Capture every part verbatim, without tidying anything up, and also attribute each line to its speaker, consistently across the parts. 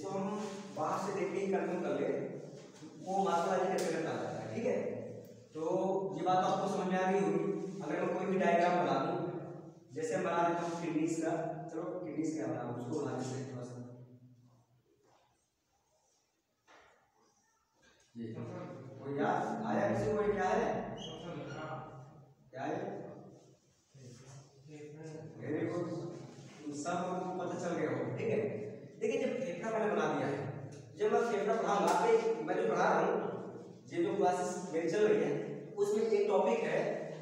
Speaker 1: जिसको हम बाहर से देख के ही कंफर्म कर ले वो मार्कोलॉजी का फिगर आ जाता है। ठीक है, तो ये बात आपको समझ में आ गई होगी। अगर मैं कोई भी डायग्राम बना दूं, जैसे मैं बना देता हूँ किडनीज का, चलो किडनीज का बना उसको बना देते हैं थोड़ा सा। ये कोई याद आया किसी को? क्या है क्या है? वेरी गुड, सब पता चल गया हो। ठीक है, देखिए जब फेफड़ा मैंने बना दिया है, जब मैं फेफड़ा पढ़ाऊंगा तो मैं जो पढ़ा रहा हूँ, ये जो क्लासेस मेरी चल रही है उसमें एक टॉपिक है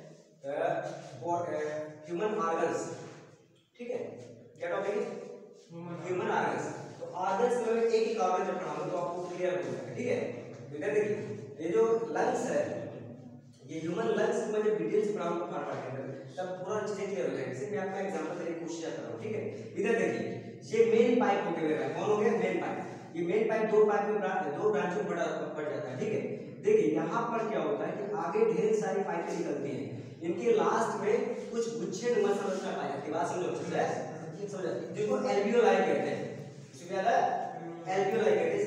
Speaker 1: ह्यूमन ऑर्गन्स। ठीक है, क्या टॉपिक है? Human organs. तो ऑर्गन्स में एक ही ऑर्गन जब पढ़ाऊंगा तो आपको क्लियर हो जाएगा। ठीक है, इधर देखिए ये जो लंग्स है, ये ह्यूमन लंग्स में जब डिटेल्स पढ़ाऊंगा पार्ट पार्ट के अंदर तब पूरा चीजें क्लियर हो जाएगी। सिर्फ मैं आपको एग्जांपल देने की कोशिश कर रहा हूं। ठीक है, इधर देखिए ये मेन पाइप होके हुए है। कौन हो गया? Main pipe. ये मेन पाइप दो पाइप में दो ब्रांच में बड़ा बढ़ जाता है। ठीक है, देखिए यहाँ पर क्या होता है कि आगे ढेर सारी पाइपें निकलती हैं, इनके लास्ट में कुछ गुच्छे नुमा संरचना पाई जाती है। बात समझो अच्छे से, समझ जिसको एल्वियोलाई कहते हैं। इसको क्या है? एल्वियोलाई कहते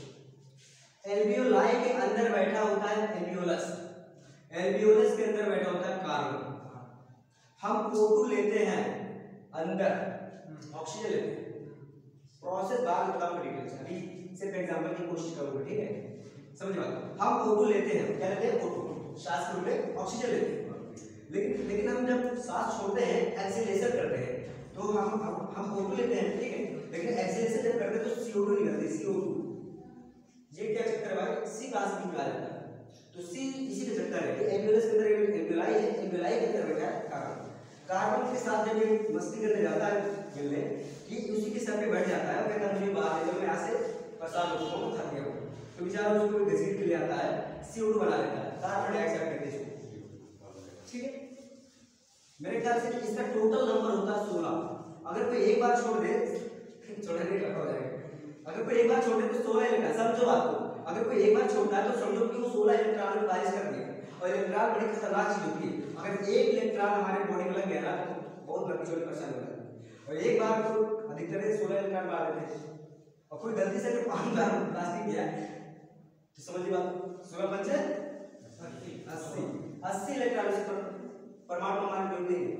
Speaker 1: हैं। एल्वियोलाई के अंदर बैठा होता है एल्वियोलस, एल्वियोलस के अंदर बैठा होता है कार्बन। हम ओ टू लेते हैं अंदर, ऑक्सीजन लेते हैं। प्रोसेस बाद में बताऊंगा डिटेल से, अभी सिर्फ एग्जांपल की कोशिश करूंगा। ठीक है, समझ बात। हम ओ टू लेते हैं, क्या लेते हैं? ओ टू, सांस के रूप में ऑक्सीजन लेते हैं। लेकिन लेकिन हम जब सांस छोड़ते हैं, एक्सेलेरेशन करते हैं, तो हम हम, हम ओ टू लेते हैं। ठीक है, लेकिन एक्सेलेरेशन जब करते हैं तो सी ओ टू निकलती है, सी ओ टू। ये क्या चक्कर है भाई? सी कहां से निकला जाता है? तो सी इसी का चक्कर है कि एल्वियोलस के अंदर एल्वियोलाई है, एल्वियोलाई के अंदर बैठा है कार्बन। कार्बन के साथ जब ये मस्ती करने जाता है मिलने कि उसी के सर पे बैठ जाता है, वो कहता है मुझे बाहर ले जाओ, मैं यहाँ से परेशान हो गया, थक गया हूँ। तो बेचारा उसको घसीट के ले आता है, सी ओ टू बना लेता है, कार्बन डाइऑक्साइड कहते हैं इसको। ठीक है, मेरे ख्याल से इसका टोटल नंबर होता है सोलह। अगर कोई एक बार छोड़ दे, छोड़ने नहीं हो जाएगा। अगर कोई एक बार छोड़ दे तो सोलह इलेक्ट्रॉन, समझो बात को। अगर कोई एक बार छोड़ता है तो समझो कि वो सोलह इलेक्ट्रॉन में बारिश कर दिया। और इलेक्ट्रॉन बड़ी खतरनाक चीज होती है, अगर एक इलेक्ट्रॉन हमारे बॉडी में लग गया ना तो बहुत लंबी चौड़ी परेशानी हो जाती है। और एक बार तो अधिकतर सोलह इलेक्ट्रॉन मार देते हैं, और कोई गलती से अगर पांच बार प्लास्टिक दिया तो समझिए बात, सोलह पंचे अस्सी, अस्सी इलेक्ट्रॉन से परमाणु परमाणु जोड़ देंगे,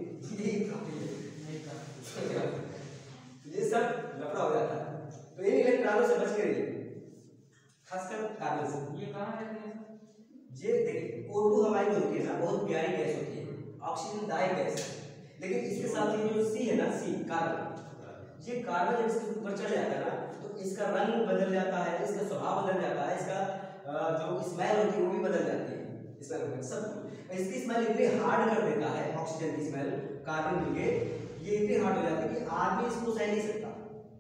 Speaker 1: ये सब लफड़ा हो जाता है। तो इन इलेक्ट्रॉनों से बच के रहिए, खासकर कार्बन से।
Speaker 2: ये कहाँ रहते हैं?
Speaker 1: ये देखिए ओ टू हमारी जो होती है ना बहुत प्यारी गैस होती है, ऑक्सीजन दायक गैस है। लेकिन इसके साथ ये जो सी है ना, सी कार्बन, ये कार्बन जब इसके ऊपर चढ़ जाता है ना तो इसका रंग बदल जाता है, इसका स्वभाव बदल जाता है, इसका जो स्मेल होती है वो भी बदल जाती है। स्मेल सब इसकी स्मेल इतनी हार्ड कर देता है, ऑक्सीजन की स्मेल कार्बन मिलके ये इतनी हार्ड हो जाती है कि आदमी इसको सह नहीं सकता।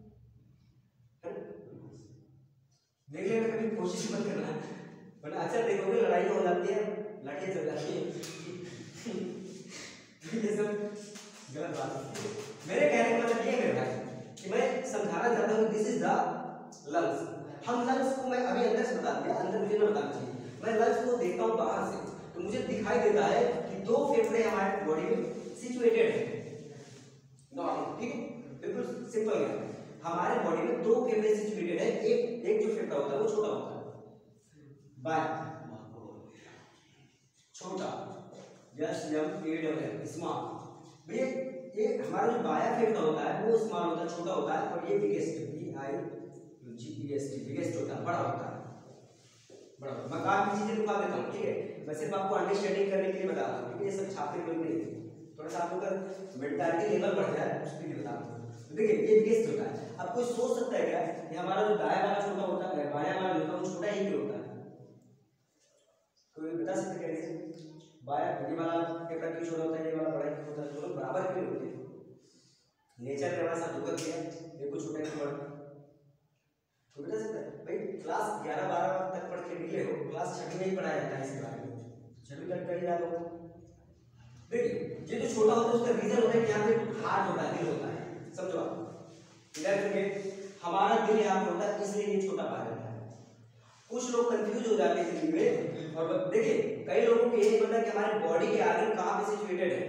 Speaker 1: देख लेना, कभी कोशिश मत करना, वरना अक्सर देखोगे लड़ाई हो जाती है, लड़ाई चल जाती है। ये सब गलत बात है। मेरे कहने का मतलब ये है भाई कि मैं समझाना चाहता हूँ दिस इज द लंग्स। हम लंग्स को मैं अभी अंदर से बता दिया, अंदर मुझे ना बताना चाहिए। मैं लंग्स को देखता हूँ बाहर से तो मुझे दिखाई देता है कि दो फेफड़े हमारे बॉडी में सिचुएटेड है, नॉर्मल। ठीक है, बिल्कुल सिंपल है। हमारे बॉडी में दो फेफड़े सिचुएटेड है, एक एक जो फेफड़ा होता है वो छोटा होता है, बाय छोटा, S M A double L small. भैया ये हमारा जो बाया फेफड़ा होता है वो स्मॉल होता है, छोटा होता है, और ये biggest B I G E S T biggest होता है, बड़ा होता है, बड़ा। मैं काफी चीजें लिखवा देता हूँ। ठीक है, मैं सिर्फ आपको अंडरस्टैंडिंग करने के लिए बता रहा हूँ, क्योंकि ये सब छापने में नहीं है, थोड़ा सा आपको अगर मेंटालिटी लेवल बढ़ जाए उसके लिए बता रहा हूँ। तो देखिए ये बिगेस्ट होता है। अब कोई सोच सकता है क्या कि हमारा जो दाया वाला छोटा होता है, बाया वाला होता है वो छोटा ही क्यों होता है? कोई बता सकते क्या रीजन? बाया ये वाला फेफड़ा क्यों छोटा होता है, ये वाला बड़ा क्यों होता है? दोनों बराबर क्यों होते हैं? नेचर ने हमारे साथ धोखा किया, ये कुछ छोटा है बड़ा। तो बता सकता है भाई, क्लास ग्यारह बारह तक पढ़ के निकले हो, क्लास छठी में ही पढ़ाया जाता है इसके बारे में, छठी तक कर ही याद होगा। देखिए ये जो छोटा होता है उसका रीजन होता है कि यहाँ पे हार्ट होता है, दिल होता है, समझो आप। इधर में हमारा दिल यहाँ पे होता है, इसलिए ये छोटा पाया जाता है। कुछ लोग कंफ्यूज हो जाते हैं जिंदगी में, और देखिए कई लोगों को ये पता है कि हमारे बॉडी के आर्गन कहाँ पे सिचुएटेड है।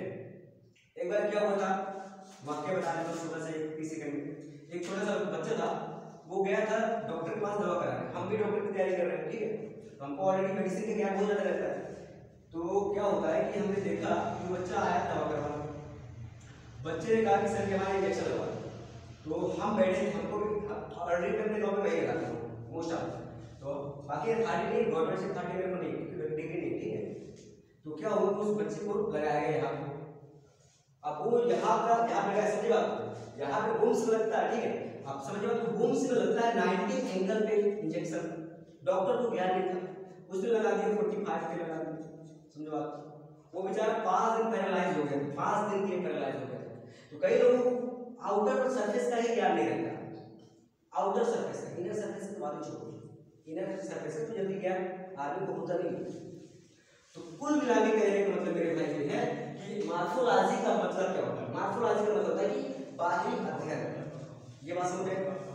Speaker 1: एक बार क्या हुआ था, वाक्य बता देता हूँ छोटा सा, एक तीस सेकंड में। एक छोटा सा बच्चा था, वो गया था डॉक्टर के पास दवा कराने, हम भी डॉक्टर की तैयारी कर रहे हैं, ठीक है, तो हमको ऑलरेडी मेडिसिन का ज्ञान बहुत ज़्यादा रहता है। तो क्या होता है कि हमने देखा कि बच्चा आया दवा करवाने, बच्चे ने कहा कि सर हमारे इंजेक्शन लगवा, तो हम बैठे, हमको ऑलरेडी अपने गाँव में वही लगाता हूँ मोस्ट ऑफ, तो बाकी अथॉरिटी नहीं, गवर्नमेंट से अथॉरिटी मेरे को नहीं, क्योंकि डिग्री नहीं, ठीक है। तो क्या हुआ उस बच्चे को लगाया गया यहाँ पे, अब वो यहाँ का यहाँ पे समझे बात, यहाँ पे बूम्स लगता है, ठीक है, आप समझे बात, तो बूम्स में लगता है नाइनटी एंगल पे इंजेक्शन, डॉक्टर को ज्ञान नहीं था, उसने लगा दिया फोर्टी फाइव पे लगा दिया, समझे बात, वो बेचारा पाँच दिन पैरालाइज हो गया, पाँच दिन के पैरालाइज हो गया। तो कई लोगों को आउटर सरफेस का ही ज्ञान नहीं रहता, आउटर सरफेस का, इनर सरफेस की बात छोड़ो, इनर सरफेस का तो जल्दी ज्ञान आदमी को होता नहीं। तो कुल मिला के कहने का मतलब मेरे भाई ये है कि मार्फोलॉजी का मतलब क्या होता है, मार्फोलॉजी का मतलब होता है कि बाहरी अध्ययन, ये बात समझ रहे हैं।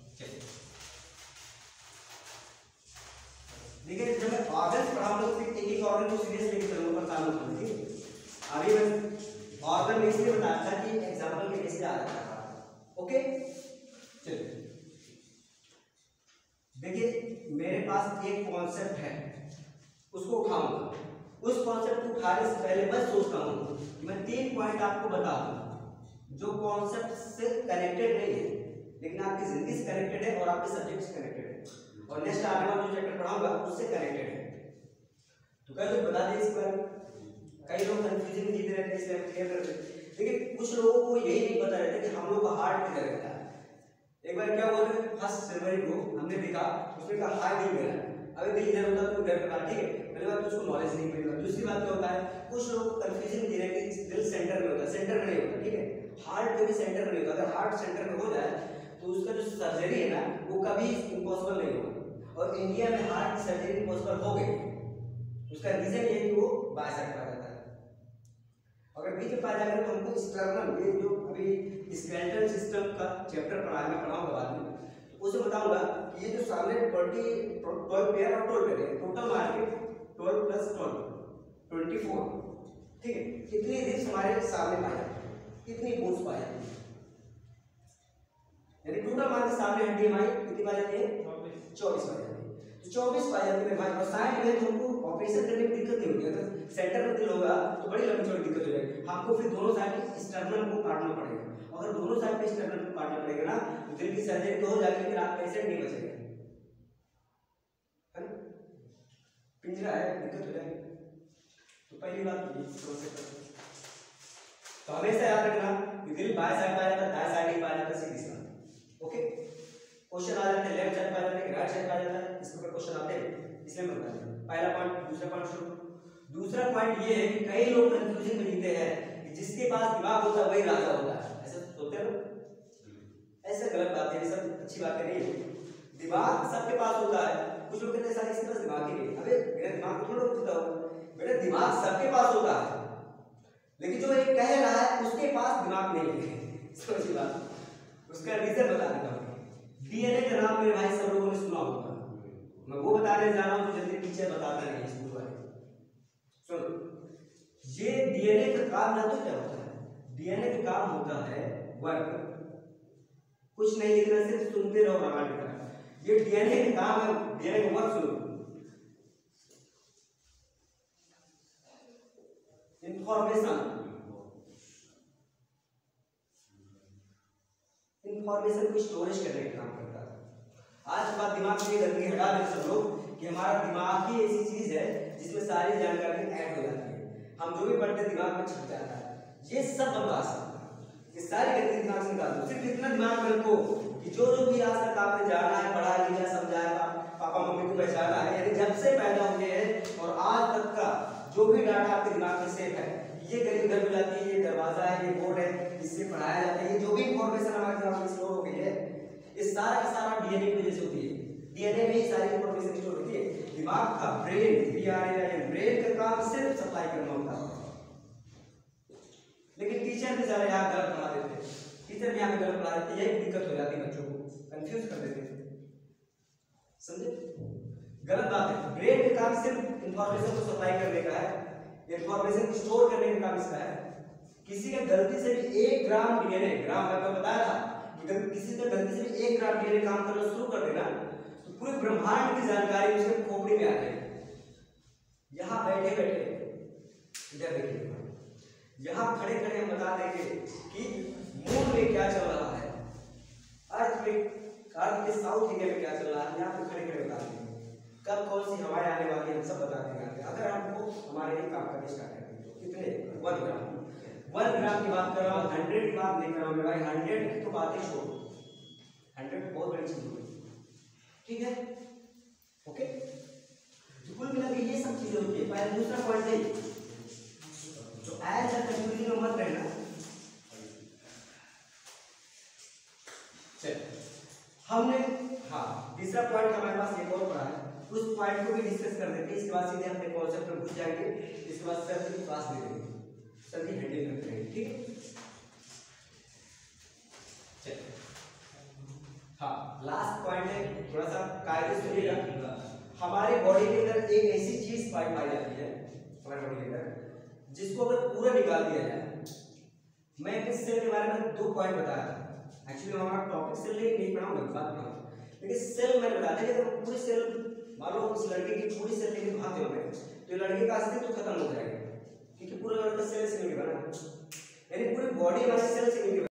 Speaker 1: देखिए जब मैं ऑर्गन पढ़ाऊंगा तो फिर एक एक ऑर्गन को सीरियस लेके चलूंगा, परेशान मत होना, ठीक है। अभी मैं ऑर्गन में इसलिए बताया था कि एग्जांपल के बेस पे आ रहा था, ओके। चलिए देखिए मेरे पास एक कॉन्सेप्ट है, उसको उठाऊंगा, उस कॉन्सेप्ट को उठाने से पहले मैं सोचता हूँ कि मैं तीन पॉइंट आपको बता दूं जो कॉन्सेप्ट से कनेक्टेड नहीं है लेकिन आपकी जिंदगी से कनेक्टेड है और आपके सब्जेक्ट से कनेक्टेड है और नेक्स्ट आने वाला जो चैप्टर पढ़ाऊंगा उससे कनेक्टेड है। तो कई लोग बता दें इस बारे में, कई लोग कंफ्यूजन में जीते रहते हैं, इसलिए हम क्लियर कर देते हैं। देखिए कुछ लोगों को यही नहीं पता रहता कि हम लोग का हार्ट किधर रहता है। एक बार क्या हुआ था, फर्स्ट जनवरी को हमने देखा, उसने कहा हार्ट दिल मेरा, अभी दिल इधर होता तो घर पे कहा, ठीक है, पहली बात तो उसको नॉलेज नहीं मिल रहा। दूसरी बात क्या होता है, कुछ लोग कंफ्यूजन दे रहे हैं कि दिल सेंटर में होता है, सेंटर में नहीं होता, ठीक है, हार्ट कभी सेंटर में नहीं होता। अगर हार्ट सेंटर में हो जाए तो उसका जो सर्जरी है ना वो कभी इम्पॉसिबल नहीं होगा, और इंडिया में हार्ट की सर्जरी इम्पॉसिबल हो गई। उसका रीजन ये है कि वो बाइसेप्ट पाया जाता है, अगर बीच में पाया जाएगा तो हमको स्टर्नम, ये जो अभी स्केलेटल सिस्टम का चैप्टर पढ़ा मैं पढ़ाऊंगा बाद में, उसे बताऊंगा कि ये जो सामने ट्वेंटी ट्वेल्व पेयर और ट्वेल्व पेयर है, total market twelve plus twelve twenty four, ठीक है, इतनी रिप्स हमारे सामने पाए जाते हैं, इतनी बोन्स पाए जाती है, यानी टोटल मार्केट सामने हड्डी हमारी कितनी पाई जाती है, चौबीस पाई जाती है। तो चौबीस पाई जाती है भाई, और साइड में तो हमको ऑपरेशन करने में दिक्कत नहीं होती है, अगर सेंटर में दिल होगा तो बड़ी लंबी चौड़ी दिक्कत हो जाएगी, हमको फिर दोनों साइड स्टर्नम को काटना पड़ेगा, अगर दोनों साइड पे स्टर्नम को काटना पड़ेगा ना तो दिल की सर्जरी तो हो जाएगी लेकिन आप पेशेंट नहीं बचेगा, है ना, पिंजरा है, दिक्कत हो जाएगी। तो पहली बात ये तो हमेशा याद रखना कि दिल बाएं साइड पाया जाता है, दाएं साइड नहीं पाया जाता, सीधी सी, ओके। क्वेश्चन आ जाते हैं लेफ्ट साइड पाया जाता है, राइट साइड पाया जाता है, इसके ऊपर क्वेश्चन आते हैं, इसलिए मैं बता रहा हूं। पहला पॉइंट, दूसरा पॉइंट शुरू। दूसरा पॉइंट ये है कि कई लोग कंफ्यूजन में जीते हैं कि जिसके पास दिमाग होता है वही राजा होता है, ऐसा सोचते हैं लोग, ऐसा गलत बात है, ये सब अच्छी बातें नहीं है। दिमाग सबके पास होता है, कुछ लोग कहते हैं सर इसके पास दिमाग ही नहीं, अबे मेरा दिमाग तो थोड़ा होता होगा, बेटा दिमाग सबके पास होता है लेकिन जो एक कह रहा है उसके पास दिमाग नहीं है, समझिए बात, उसका रीजन बता देता हूँ। डीएनए का नाम मेरे भाई सब लोगों ने सुना होगा, मैं वो बताने जा रहा हूँ तो जल्दी टीचर बताता नहीं स्कूल वाले। सुनो, ये डीएनए का काम ना तो क्या होता है, डीएनए का काम होता है वर्क, कुछ नहीं लिखना, सिर्फ सुनते रहो रामायण का, ये डीएनए का काम है, डीएनए का वर्क सुनो। इंफॉर्मेशन इंफॉर्मेशन को स्टोरेज करने का काम करता है। आज बात दिमाग से गलती हटा दें सब लोग कि हमारा दिमाग ही ऐसी चीज है जिसमें सारी जानकारी ऐड हो जाती है, हम जो भी पढ़ते हैं दिमाग में छप जाता है, ये सब बकवास है, ये सारी गलती दिमाग से निकाल दो। सिर्फ इतना दिमाग में रखो कि जो जो भी आज तक आपने जाना है, पढ़ा लिखा, समझा है, पापा मम्मी को पहचाना है, यानी जब से पैदा हुए हैं और आज तक का जो भी डाटा आपके दिमाग में सेव है, ये गली उधर मिल जाती है, ये दरवाजा है, ये बोर्ड है, इससे पढ़ाया जाता है, ये जो भी इंफॉर्मेशन हमारे दिमाग में स्टोर हो गई है, इस सारा का सारा डीएनए की वजह से होती है, डीएनए में ही सारी इंफॉर्मेशन स्टोर होती है। दिमाग का ब्रेन, बीआरएन, ब्रेन का काम सिर्फ सप्लाई करना होता है, लेकिन टीचर भी सारे यहाँ गलत पढ़ा देते हैं, टीचर भी यहाँ पे गलत पढ़ा देते हैं, यही दिक्कत हो जाती है, बच्चों को कंफ्यूज कर देते हैं, समझे, गलत बात है। ब्रेन का काम सिर्फ इंफॉर्मेशन को सप्लाई करने का है, इंफॉर्मेशन को स्टोर करने का काम इसका है। किसी का गलती से भी एक ग्राम डीएनए, ग्राम मैं बताया था कि अगर किसी ने गलती से भी एक ग्राम डीएनए काम करना शुरू कर देना तो पूरे ब्रह्मांड की जानकारी उसके खोपड़ी में आ जाएगी। यहाँ बैठे बैठे इधर देखिए, यहाँ खड़े खड़े हम बता देंगे कि मून में क्या चल रहा है, अर्थ में अर्थ के साउथ इंडिया में क्या चल रहा है, यहाँ पे खड़े खड़े बता देंगे, कब कौन सी हवाएं आने वाली है, हम सब बता देंगे। अगर हमको हमारे लिए काम करना स्टार्ट करेंगे तो कितने वन ग्राम वन ग्राम की बात कर रहा हूँ, हंड्रेड की बात नहीं कर रहा हूँ भाई, हंड्रेड की तो बात ही छोड़ो, हंड्रेड बहुत बड़ी चीज होगी, ठीक है, ओके। तो कुल मिला के ये सब चीजें होती है। पहले दूसरा पॉइंट है जो एज अ कंफ्यूजन में मत रहना। चल हमने हाँ तीसरा पॉइंट हमारे पास एक और पड़ा है, उस पॉइंट को भी डिस्कस कर देते हैं, इसके बाद सीधे अपने कॉन्सेप्ट पर घुस जाएंगे, इसके बाद सर की क्लास दे देंगे, सर की हैंडल करते रहेंगे, ठीक है। चल हाँ लास्ट पॉइंट है, थोड़ा सा कायदे से सुनिएगा। हमारे बॉडी के अंदर एक ऐसी चीज पाई पाई जाती है हमारे बॉडी के अंदर, जिसको अगर पूरा निकाल दिया जाए, मैं इस सेल के बारे में दो पॉइंट बताया था, एक्चुअली हमारा टॉपिक सेल नहीं पढ़ाऊंगा, बात पढ़ाऊंगा, लेकिन सेल मैंने बताया था कि पूरी सेल मान लो उस लड़के की पूरी सेल लेके भागते हो तो लड़के का अस्तित्व तो खत्म हो जाएगा, क्योंकि पूरा लड़का सेल से नहीं बना, यानी पूरी बॉडी हमारी सेल से नहीं